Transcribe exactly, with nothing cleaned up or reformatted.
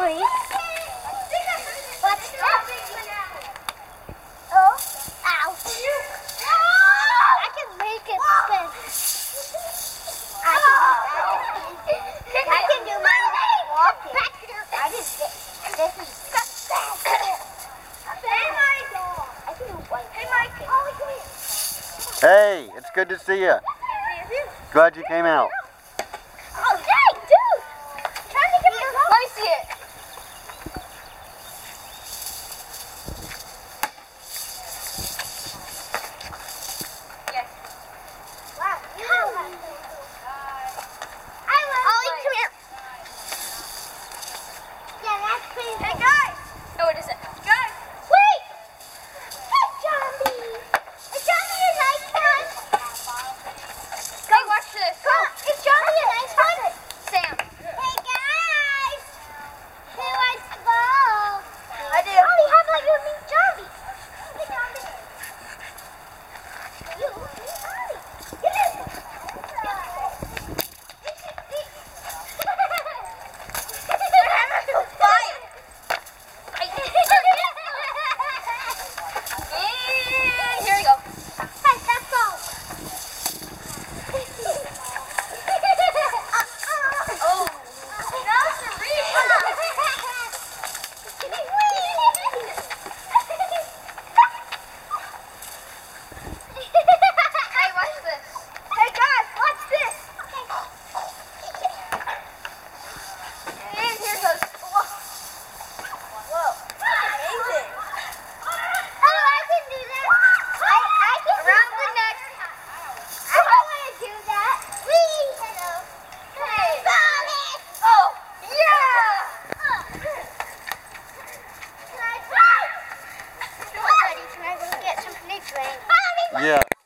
Mommy. What's happening? Oh, ow. I can make it spin. I can do that. I can do my walking. I just this is I can do one. Hey, Mike. Oh, Hey, it's good to see you. Glad you came out. oh, dang, dude. Trying to get me. Let me see it. Yes. Wow. Come. I love Ollie, come here. Yeah, that's pretty. Hey, guys. No, it isn't. Guys. Wait. Hey, Johnny. Is Johnny a nice one? Hey, watch this. Go. Is Johnny a nice one? Sam. Hey, guys. Who wants to go? I do. Oh, you have like your meet Johnny. Hey, Johnny. You, Johnny. Get in. Here we go. Hey, that's all. Oh, that's a real. Hey, watch this. Hey, guys, watch this. And here goes. Whoa. Whoa. Amazing. Oh, I can do that. I, I can Around the neck. I don't want to do that. Wee. Hello. Hey. Bonus. Oh, yeah. Oh. Can I try? Buddy, can I go get something to drink? Yeah.